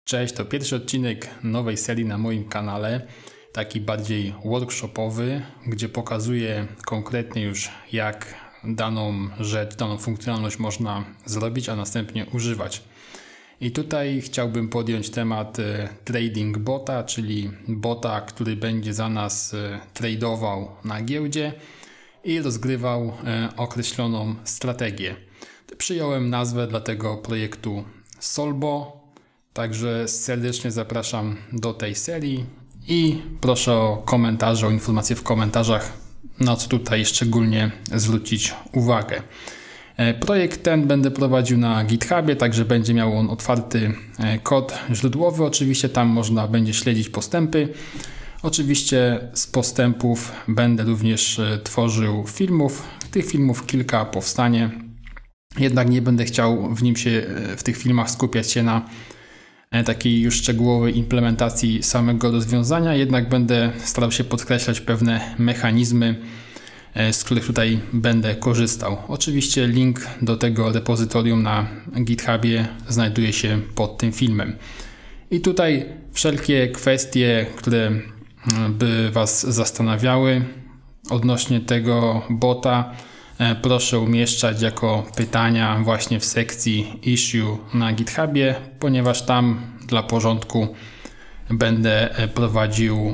Cześć, to pierwszy odcinek nowej serii na moim kanale, taki bardziej workshopowy, gdzie pokazuję konkretnie już jak daną rzecz, daną funkcjonalność można zrobić, a następnie używać. I tutaj chciałbym podjąć temat trading bota, czyli bota, który będzie za nas tradował na giełdzie i rozgrywał określoną strategię. Przyjąłem nazwę dla tego projektu Solbo. Także serdecznie zapraszam do tej serii i proszę o komentarze, o informacje w komentarzach, na co tutaj szczególnie zwrócić uwagę. Projekt ten będę prowadził na GitHubie, także będzie miał on otwarty kod źródłowy. Oczywiście tam można będzie śledzić postępy. Oczywiście z postępów będę również tworzył filmów. Tych filmów kilka powstanie. Jednak nie będę chciał w tych filmach skupiać się na takiej już szczegółowej implementacji samego rozwiązania, jednak będę starał się podkreślać pewne mechanizmy, z których tutaj będę korzystał. Oczywiście link do tego repozytorium na GitHubie znajduje się pod tym filmem. I tutaj wszelkie kwestie, które by Was zastanawiały odnośnie tego bota, proszę umieszczać jako pytania właśnie w sekcji issue na GitHubie, ponieważ tam dla porządku będę prowadził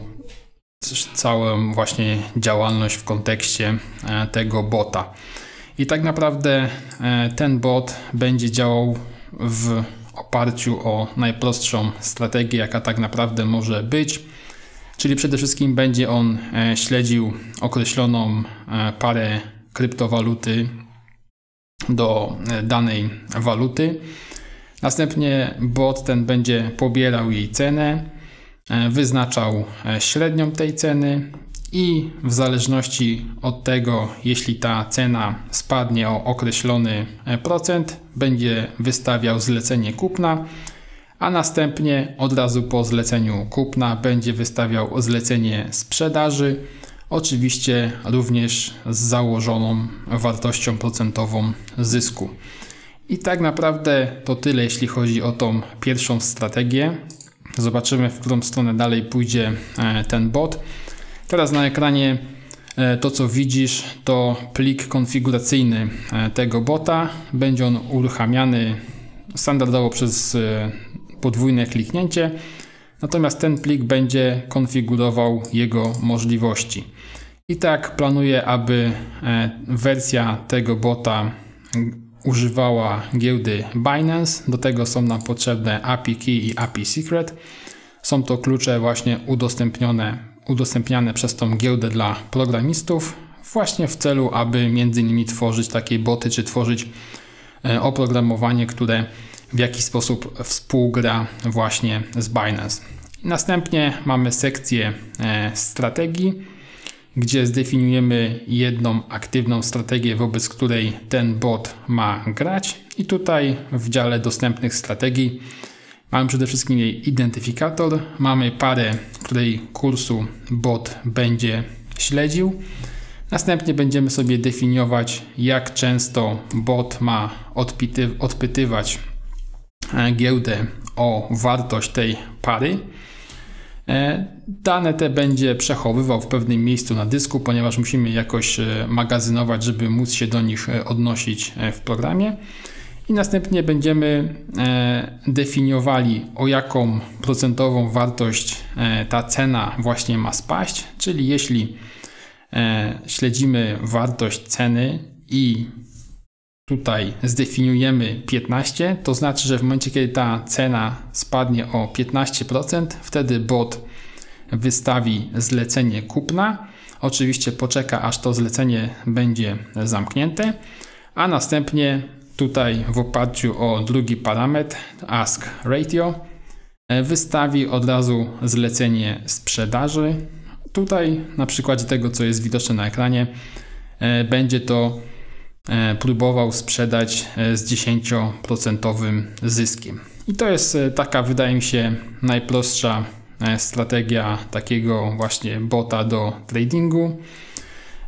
całą właśnie działalność w kontekście tego bota. I tak naprawdę ten bot będzie działał w oparciu o najprostszą strategię, jaka tak naprawdę może być. Czyli przede wszystkim będzie on śledził określoną parę kryptowaluty do danej waluty. Następnie bot ten będzie pobierał jej cenę, wyznaczał średnią tej ceny i w zależności od tego, jeśli ta cena spadnie o określony procent, będzie wystawiał zlecenie kupna, a następnie od razu po zleceniu kupna będzie wystawiał zlecenie sprzedaży, oczywiście również z założoną wartością procentową zysku. I tak naprawdę to tyle, jeśli chodzi o tą pierwszą strategię. Zobaczymy, w którą stronę dalej pójdzie ten bot. Teraz na ekranie to, co widzisz, to plik konfiguracyjny tego bota. Będzie on uruchamiany standardowo przez podwójne kliknięcie. Natomiast ten plik będzie konfigurował jego możliwości. I tak planuję, aby wersja tego bota używała giełdy Binance. Do tego są nam potrzebne API Key i API Secret. Są to klucze właśnie udostępniane przez tą giełdę dla programistów, właśnie w celu, aby między innymi tworzyć takie boty, czy tworzyć oprogramowanie, które w jakiś sposób współgra właśnie z Binance. Następnie mamy sekcję strategii, gdzie zdefiniujemy jedną aktywną strategię, wobec której ten bot ma grać. I tutaj w dziale dostępnych strategii mamy przede wszystkim jej identyfikator. Mamy parę, której kursu bot będzie śledził. Następnie będziemy sobie definiować, jak często bot ma odpytywać giełdę o wartość tej pary. Dane te będzie przechowywał w pewnym miejscu na dysku, ponieważ musimy jakoś magazynować, żeby móc się do nich odnosić w programie. I następnie będziemy definiowali, o jaką procentową wartość ta cena właśnie ma spaść. Czyli jeśli śledzimy wartość ceny i tutaj zdefiniujemy 15, to znaczy, że w momencie, kiedy ta cena spadnie o 15%, wtedy bot wystawi zlecenie kupna. Oczywiście poczeka, aż to zlecenie będzie zamknięte, a następnie tutaj w oparciu o drugi parametr Ask Ratio wystawi od razu zlecenie sprzedaży. Tutaj na przykładzie tego, co jest widoczne na ekranie, będzie to próbował sprzedać z 10% zyskiem. I to jest taka, wydaje mi się, najprostsza strategia takiego właśnie bota do tradingu.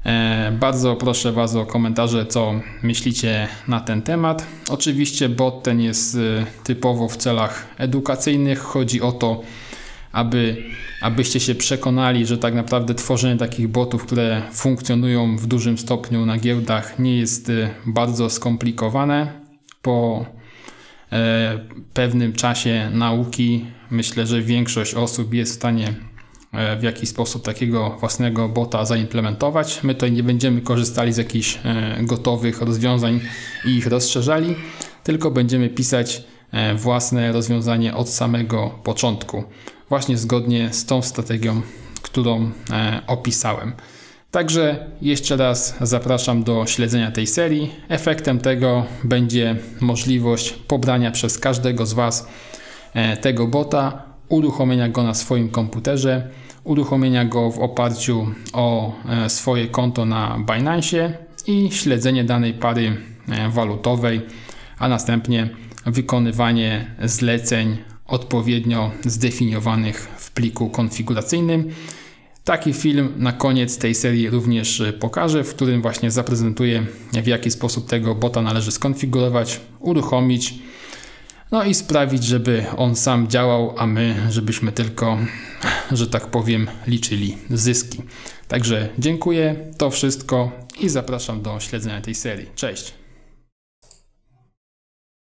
Bardzo proszę Was o komentarze, co myślicie na ten temat. Oczywiście bot ten jest typowo w celach edukacyjnych. Chodzi o to, abyście się przekonali, że tak naprawdę tworzenie takich botów, które funkcjonują w dużym stopniu na giełdach, nie jest bardzo skomplikowane. Po pewnym czasie nauki myślę, że większość osób jest w stanie w jakiś sposób takiego własnego bota zaimplementować. My tutaj nie będziemy korzystali z jakichś gotowych rozwiązań i ich rozszerzali, tylko będziemy pisać własne rozwiązanie od samego początku, właśnie zgodnie z tą strategią, którą opisałem. Także jeszcze raz zapraszam do śledzenia tej serii. Efektem tego będzie możliwość pobrania przez każdego z Was tego bota, uruchomienia go na swoim komputerze, uruchomienia go w oparciu o swoje konto na Binance i śledzenie danej pary walutowej, a następnie wykonywanie zleceń odpowiednio zdefiniowanych w pliku konfiguracyjnym. Taki film na koniec tej serii również pokażę, w którym właśnie zaprezentuję, w jaki sposób tego bota należy skonfigurować, uruchomić, no i sprawić, żeby on sam działał, a my, żebyśmy tylko, że tak powiem, liczyli zyski. Także dziękuję, to wszystko i zapraszam do śledzenia tej serii. Cześć!